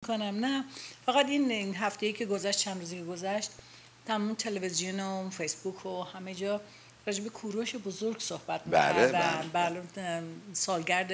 کنم. نه فقط این هفته‌ای که گذشت، چند روزی که گذشت، تمام تلویزیون و فیسبوک و همه جا راجع به کوروش بزرگ صحبت می‌کردن. بله سالگرد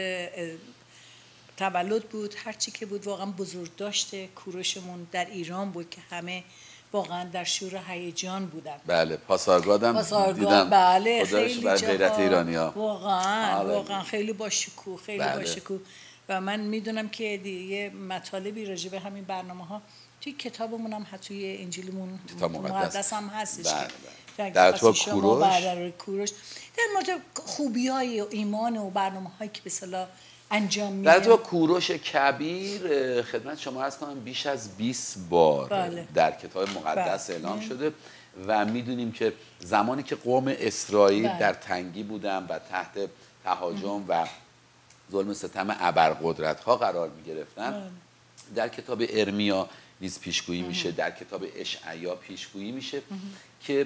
تولد بود، هر چی که بود واقعا بزرگ داشته کوروشمون در ایران بود که همه واقعا در شور هیجان بودن. بله پاسارگادم دیدم. بله خیلی برای غیرت ایرانی‌ها واقعا خیلی با شکوه، خیلی با شکوه. و من میدونم که دیگه مطالبی راجع به همین برنامه‌ها توی کتابمون هم حتی توی انجیلمون مقدس هم هستش در تو کوروش در مورد خوبی‌های و ایمان و برنامه‌هایی که به اصطلاح انجام میده. در تو کوروش کبیر خدمت شما عرض کنم بیش از 20 بار در کتاب مقدس اعلام شده و میدونیم که زمانی که قوم اسرائیل در تنگی بودن و تحت تهاجم و ظلم ستم ابرقدرت‌ها قرار می‌گرفتن، در کتاب ارمیا نیز پیشگویی میشه، در کتاب اشعیا پیشگویی میشه که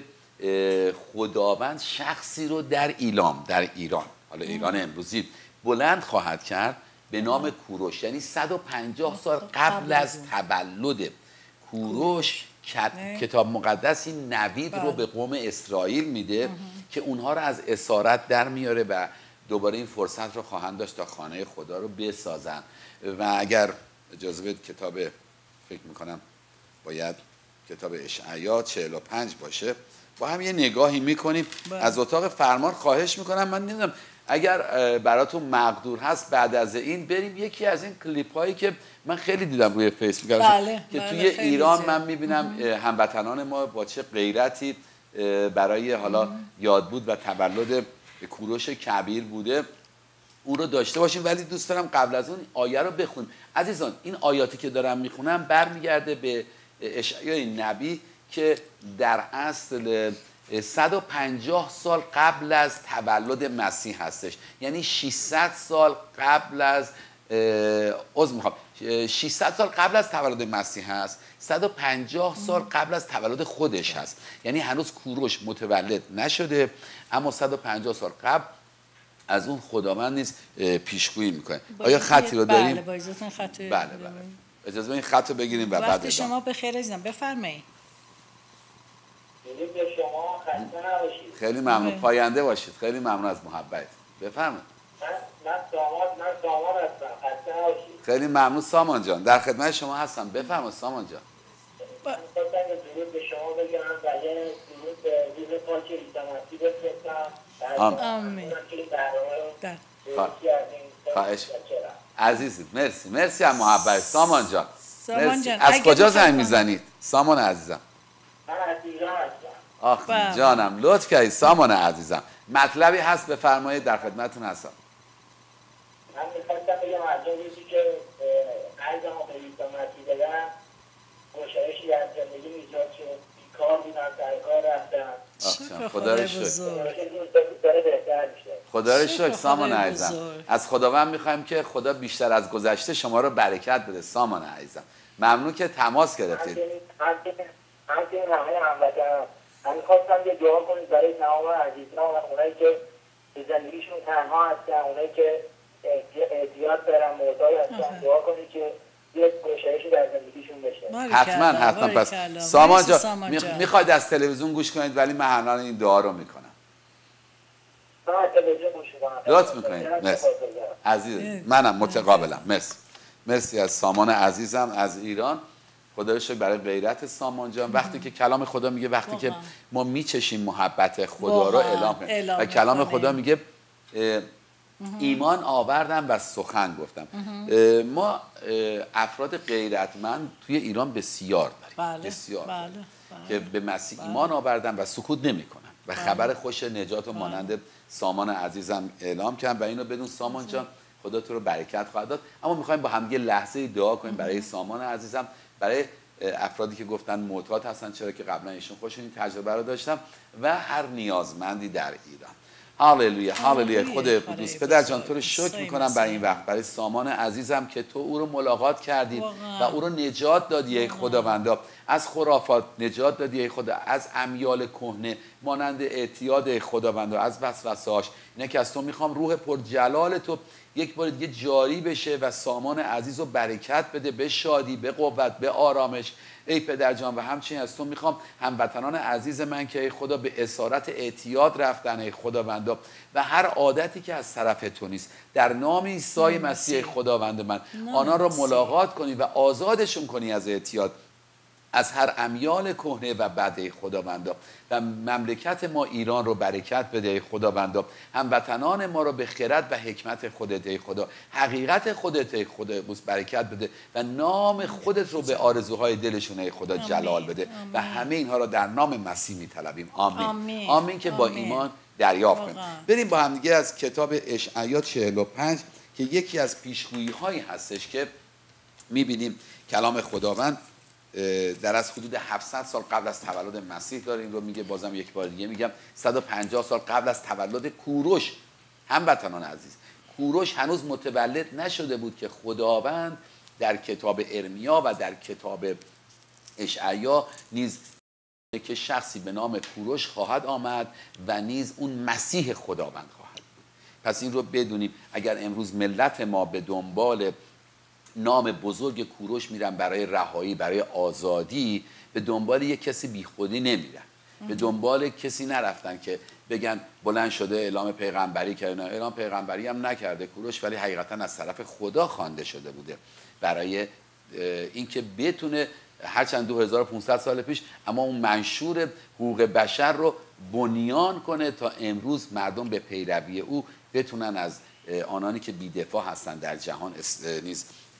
خداوند شخصی رو در ایران، حالا ایران امروزی، بلند خواهد کرد به نام کوروش. یعنی 150 سال قبل از تولد کوروش کتاب مقدس این نوید رو به قوم اسرائیل میده که اونها رو از اسارت در میاره و دوباره این فرصت رو خواهند داشت تا خانه خدا رو بسازن. و اگر اجازه بدید کتاب، فکر میکنم باید کتاب اشعیا 45 باشه، با هم یه نگاهی میکنیم. از اتاق فرمان خواهش میکنم، من نمیدونم اگر براتون مقدور هست بعد از این بریم یکی از این کلیپ هایی که من خیلی دیدم روی فیسبوک که توی ایران من میبینم هموطنان ما با چه غیرتی برای حالا یاد بود و تولد کوروش کبیر بوده اون رو داشته باشیم. ولی دوست دارم قبل از اون آیه رو بخونیم. عزیزان این آیاتی که دارم میخونم برمیگرده به اشعیای نبی که در اصل 150 سال قبل از تولد مسیح هستش. یعنی 600 سال قبل از 600 سال قبل از تولد مسیح هست، 150 سال قبل از تولد خودش هست. یعنی هنوز کوروش متولد نشده اما 150 سال قبل از اون خداوند نیز پیشگویی میکنه. آیا خطی رو داریم؟ بله با اجازهتون خط. بله. اجازه بدین خط رو بگیریم و بعد وقت شما بخیر عزیزم، بفرمایید. شما خسته نباشید. خیلی ممنون، پاینده باشید. خیلی ممنون از محبت. بفرمایید. من سامان هستم. خسته نباشید. خیلی ممنون سامان جان، در خدمت شما هستم. بفرمایید سامان جان. من خواستم درود به شما بگم و یه درود به روز پاک عیسی مسیح بفرستم. آمین. خواهش عزیزی، مرسی از محبت سامان جان. مرسی. از کجا زنگ میزنید سامان عزیزم؟ من از ایران هستم. آخ جانم، لطف کردید سامان عزیزم. مطلبی هست بفرمایید، در خدمتتون هستم. من می‌خواستم بگم از اون روزی که قلبم به عیسی مسیح دادم گشایشی در زندگی ایجاد شد. بیکار بودم، سر کار رفتم. خدا رو شکر. خدا رو شکر سامان عزیزم. از خداوند میخوایم که خدا بیشتر از گذشته شما رو برکت بده سامان عزیزم. ممنون که تماس گرفتید. همچنین همه هموطنان من می‌خواستم یه دعا کنید برای تمام عزیزان و اونایی که به زندگیشون تنها هستن، اونایی که احتیاج دارن، محتاج هستن، دعا کنید که یه گشایشی در زندگیشون بشه. حتما. پس سامان جان میخواید از تلویزیون گوش کنید ولی من الان این دعا رو میکنم. لطف میکنید. مرسی عزیز، منم متقابلم. مرسی از سامان عزیزم از ایران. خدا رو شکر برای غیرت سامان جان. وقتی که کلام خدا میگه وقتی که ما میچشیم محبت خدا رو اعلام و کلام خدا میگه ایمان آوردم و سخن گفتم. ما افراد غیرتمند توی ایران بسیار داریم. بسیار که به مسیح ایمان آوردن و سکوت نمیکنن و خبر خوش نجات و مانند سامان عزیزم اعلام کردن و اینو بدون سامان جان خدا تو رو برکت خواهد داد. اما میخوایم با هم یه لحظه دعا کنیم برای سامان عزیزم، برای افرادی که گفتن معتاد هستن چرا که قبلا ایشون خودشون این تجربه رو داشتن و هر نیازمندی در ایران. هاللویا خدا قدوس. پدر جان تو رو شکر میکنم برای این وقت، برای سامان عزیزم که تو او رو ملاقات کردی و او رو نجات دادی ای خداوندا، از خرافات نجات دادی ای خدا، از امیال کهنه مانند اعتیاد ای خداوندا، از وسوسه‌هاش. اینه که از تو میخوام روح پر جلال تو یک بار دیگه جاری بشه و سامان عزیز رو برکت بده، به شادی، به قوت، به آرامش. ای پدر جان، و همچنین از تو میخوام هموطنان عزیز من که ای خدا به اسارت اعتیاد رفتن ای خداوندا و هر عادتی که از طرف تو نیست، در نام عیسی مسیح خداوند من آنها رو ملاقات کنی و آزادشون کنی از اعتیاد، از هر امیال کهنه و بد خداوندا، و مملکت ما ایران رو برکت بده خداوندا، هموطنان ما رو به خرد و حکمت خودت ای خدا، حقیقت خودت ای خدا برکت بده و نام خودت رو به آرزوهای دلشون ای خدا جلال بده و همه اینها رو در نام مسیح میطلبیم. آمین. آمین که با ایمان دریافت کنیم. بریم با هم دیگه از کتاب اشعیا 45 که یکی از پیشگویی هایی هستش که میبینیم کلام خداوند در از حدود 700 سال قبل از تولد مسیح داره. این رو میگه، بازم یک بار دیگه میگم، 150 سال قبل از تولد کوروش. هموطنان عزیز، کوروش هنوز متولد نشده بود که خداوند در کتاب ارمیا و در کتاب اشعیا نیز که شخصی به نام کوروش خواهد آمد و نیز اون مسیح خداوند خواهد بود. پس این رو بدونیم. اگر امروز ملت ما به دنبال نام بزرگ کوروش میرن برای رهایی، برای آزادی، به دنبال یک کسی بیخودی نمیرن. به دنبال کسی نرفتن که بگن بلند شده اعلام پیغمبری کرده. اعلام پیغمبری هم نکرده کوروش، ولی حقیقتا از طرف خدا خوانده شده بوده برای اینکه بتونه هرچند 2500 سال پیش، اما اون منشور حقوق بشر رو بنیان کنه تا امروز مردم به پیروی او بتونن از آنانی که بی‌دفاع هستن در جهان نیز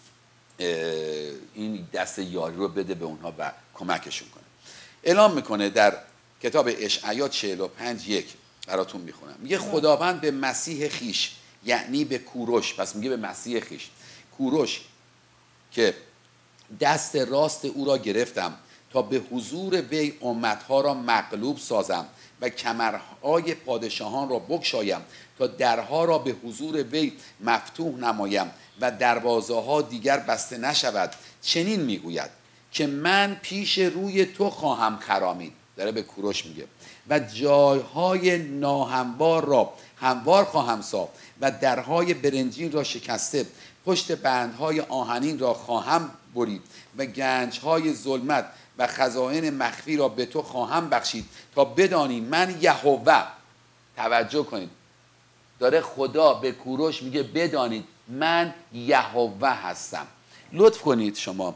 این دست یاری رو بده به اونها و کمکشون کنه. اعلام میکنه در کتاب اشعیا 45:1 براتون میخونم. میگه خداوند به مسیح خیش، یعنی به کوروش، پس میگه به مسیح خیش، کوروش که دست راست او را گرفتم تا به حضور وی امتها را مغلوب سازم و کمرهای پادشاهان را بگشایم تا درها را به حضور وی مفتوح نمایم و دروازه ها دیگر بسته نشود. چنین میگوید که من پیش روی تو خواهم خرامید، داره به کوروش میگه، و جایهای ناهموار را هموار خواهم ساخت و درهای برنجین را شکسته، پشت بندهای آهنین را خواهم برید و گنجهای ظلمت و خزائن مخفی را به تو خواهم بخشید تا بدانی من یهوه. توجه کنید، داره خدا به کوروش میگه بدانید من یهوه هستم. لطف کنید شما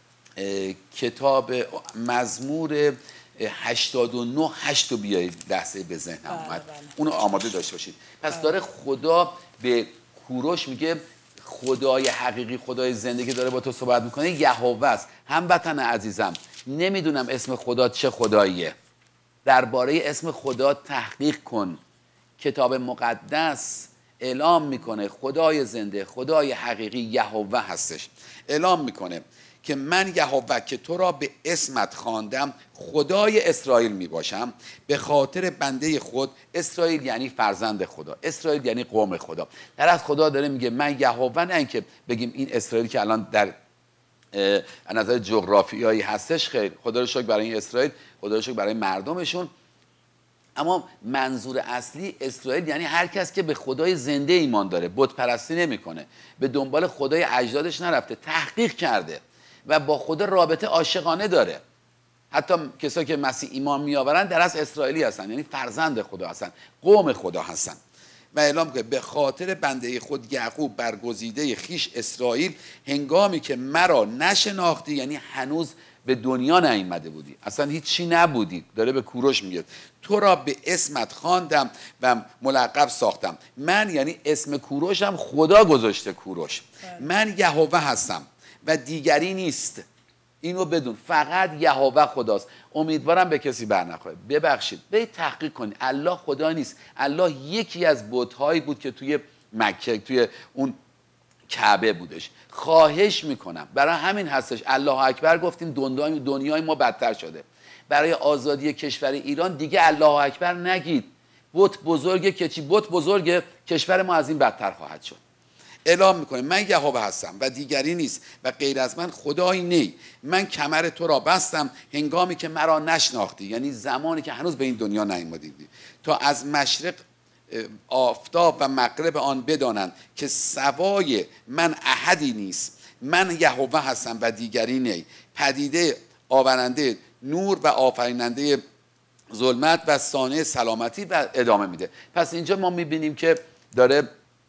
کتاب مزمور 89:8 رو بیایید، لحظه به ذهنم اومد، اونو آماده داشته باشید. پس داره خدا به کوروش میگه خدای حقیقی، خدای زنده که داره با تو صحبت میکنه یهوه است. هموطن عزیزم، نمیدونم اسم خدا چه خداییه، درباره اسم خدا تحقیق کن. کتاب مقدس اعلام میکنه خدای زنده، خدای حقیقی یهوه هستش. اعلام میکنه که من یهوه که تو را به اسمت خواندم خدای اسرائیل میباشم، به خاطر بنده خود. اسرائیل یعنی فرزند خدا، اسرائیل یعنی قوم خدا. در از خدا داره میگه من یهوه، نه اینکه بگیم این اسرائیل که الان در نظر جغرافیایی هستش، خیر، خدا رو شکر برای این اسرائیل، خدا رو شکر برای مردمشون، اما منظور اصلی اسرائیل یعنی هر کس که به خدای زنده ایمان داره، بت پرستی نمیکنه، به دنبال خدای اجدادش نرفته، تحقیق کرده و با خدا رابطه عاشقانه داره. حتی کسایی که مسیح ایمان میآورن در اصل اسرائیلی هستن، یعنی فرزند خدا هستن، قوم خدا هستن. و اعلام که به خاطر بنده خود یعقوب برگزیده خیش اسرائیل، هنگامی که مرا نشناختی، یعنی هنوز به دنیا نیامده بودی، اصلا هیچی نبودی، داره به کوروش میگه تو را به اسمت خواندم و ملقب ساختم. من یعنی اسم کوروشم خدا گذاشته کوروش. من یهوه هستم و دیگری نیست. اینو بدون، فقط یهوه خداست. امیدوارم به کسی برنخوره. ببخشید، برید تحقیق کنید، الله خدا نیست. الله یکی از بت‌هایی بود که توی مکه، توی اون کعبه بودش. خواهش میکنم، برای همین هستش الله اکبر گفتیم دنیای ما بدتر شده. برای آزادی کشور ایران دیگه الله اکبر نگید. بت بزرگه که چی؟ بت بزرگه، کشور ما از این بدتر خواهد شد. اعلام میکنه من یهوه هستم و دیگری نیست و غیر از من خدایی نی. من کمر تو را بستم هنگامی که مرا نشناختی، یعنی زمانی که هنوز به این دنیا نیامدی، تا از مشرق آفتاب و مغرب آن بدانند که سوای من احدی نیست، من یهوه هستم و دیگری نی، پدیده آورنده نور و آفریننده ظلمت و صانع سلامتی، و ادامه میده. پس اینجا ما میبینیم که داره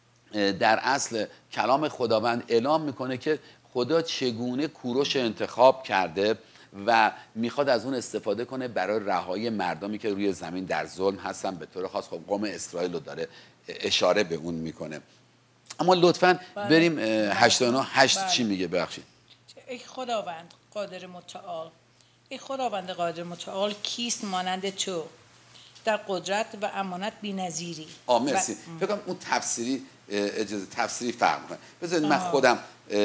در اصل کلام خداوند اعلام میکنه که خدا چگونه کوروش انتخاب کرده و میخواد از اون استفاده کنه برای رهایی مردمی که روی زمین در ظلم هستن. به طور خاص خب قوم اسرائیل رو داره اشاره به اون میکنه. اما لطفاً بریم 89:8 چی میگه؟ ببخشید. ای خداوند قادر متعال، ای خداوند قادر متعال، کیست مانند تو در قدرت و امانت بی‌نظیری؟ مرسی. فکر کنم اون تفسیری اجازه تفسیری فرق می‌کنه. بذارید من خودم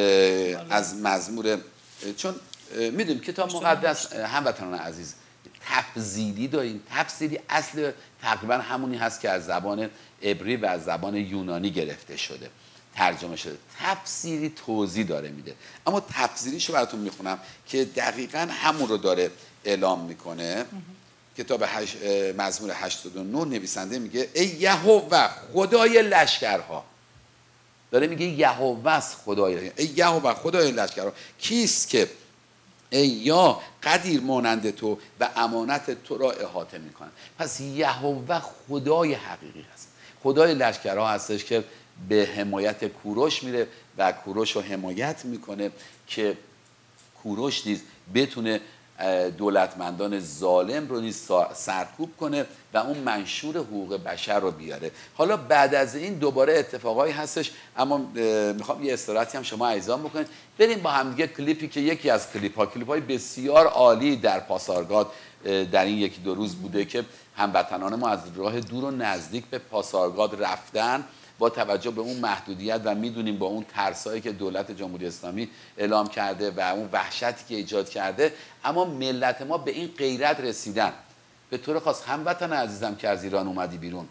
از مزمور، چون میدونیم کتاب مقدس هموطنان عزیز تفسیری داریم. تفسیری اصل تقریبا همونی هست که از زبان عبری و از زبان یونانی گرفته شده، ترجمه شده. تفسیری توضیح داره میده، اما تفسیریشو براتون میخونم که دقیقا همون رو داره اعلام میکنه. کتاب مزمور 89 نویسنده میگه ای یهوه خدای لشکرها، داره میگه یهوه است خدای، ای یهوه خدای لشکرها، کیست که ای یا قدیر مانند تو و امانت تو را احاطه میکنه. پس یهوه خدای حقیقی هست، خدای لشکرها هستش که به حمایت کوروش میره و کوروش رو حمایت میکنه که کوروش نیز بتونه دولتمندان ظالم رو نیز سرکوب کنه و اون منشور حقوق بشر رو بیاره. حالا بعد از این دوباره اتفاقایی هستش، اما میخوام یه استراحتی هم شما عزیزان بکنید. بریم با هم دیگه کلیپی که یکی از کلیپ‌های بسیار عالی در پاسارگاد در این یکی دو روز بوده که هموطنان ما از راه دور و نزدیک به پاسارگاد رفتن با توجه به اون محدودیت و میدونیم با اون ترسایی که دولت جمهوری اسلامی اعلام کرده و اون وحشتی که ایجاد کرده، اما ملت ما به این غیرت رسیدن. به طور خاص هموطن عزیزم که از ایران اومدی بیرون،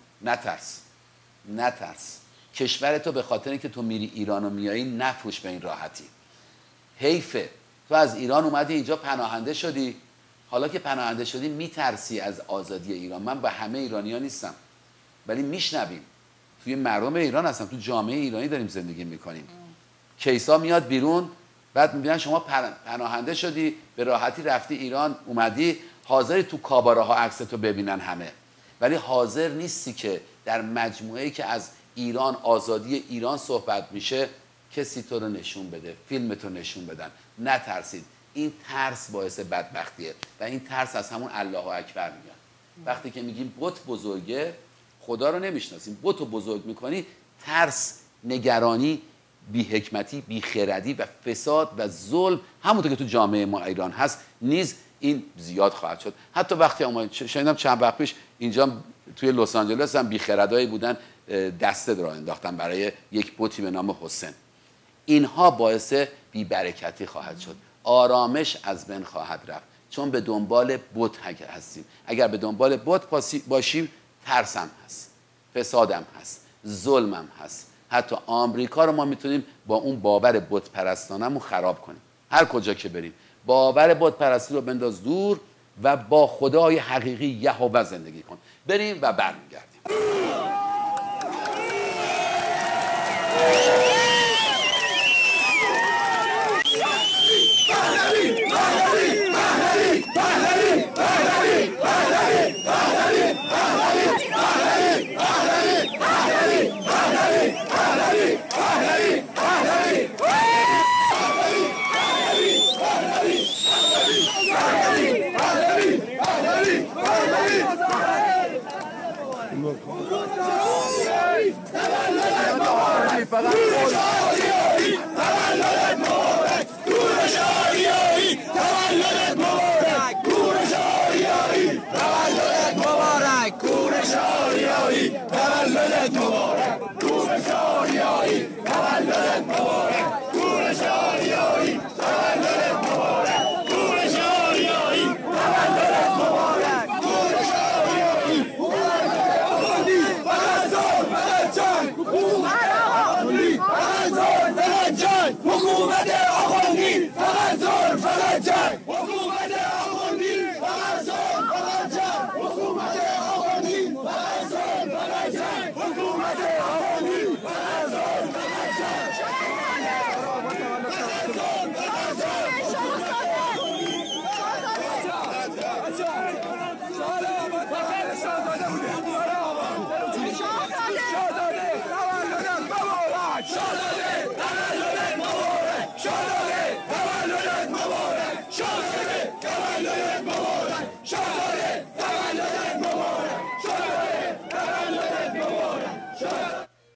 نترس. کشور تو به خاطر اینکه تو میری ایران و میایی نفروش به این راحتی. حیفه تو از ایران اومدی اینجا پناهنده شدی، حالا که پناهنده شدی میترسی از آزادی ایران. من با همه ایرانی‌ها نیستم، ولی میشنویم توی مردم ایران هستم، تو جامعه ایرانی داریم زندگی میکنیم. کیسا میاد بیرون، بعد میبینن شما پناهنده شدی، به راحتی رفتی ایران اومدی، حاضری تو کاباره ها عکستو ببینن همه، ولی حاضر نیستی که در مجموعه‌ای که از ایران، آزادی ایران صحبت میشه، کسی تو رو نشون بده، فیلمتو نشون بدن. نترسید. این ترس باعث بدبختیه و این ترس از همون الله اکبر میاد. وقتی که میگیم بت بزرگه، خدا رو نمیشناسیم، بتو بزرگ میکنی، ترس، نگرانی، بی‌حکمتی، بی‌خردی و فساد و ظلم، همونطور که تو جامعه ما ایران هست نیز این زیاد خواهد شد. حتی وقتی شنیدم چند وقت پیش اینجا توی لس آنجلس هم بی‌خردایی بودن، دسته راه انداختن برای یک بتی به نام حسین. اینها باعث بی‌برکتی خواهد شد، آرامش از بین خواهد رفت، چون به دنبال بت هستیم. اگر به دنبال بت باشیم، ترسم هست، فسادم هست، ظلمم هست. حتی آمریکا رو ما میتونیم با اون باور بت پرستانمون خراب کنیم. هر کجا که بریم باور بت پرستی رو بنداز دور و با خدای حقیقی یهوه زندگی کن. بریم و برمیگردیم. زده بوده